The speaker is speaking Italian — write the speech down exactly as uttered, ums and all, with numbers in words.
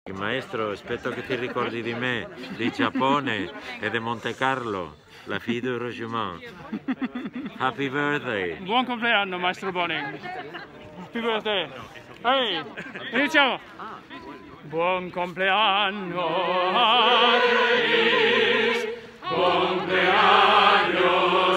Maestro, aspetto che ti ricordi di me, di Giappone e di Monte Carlo, la fille du régiment. Happy birthday! Buon compleanno, Maestro Boning! Happy birthday! Ehi, iniziamo! Buon compleanno a Chris! Compleanno!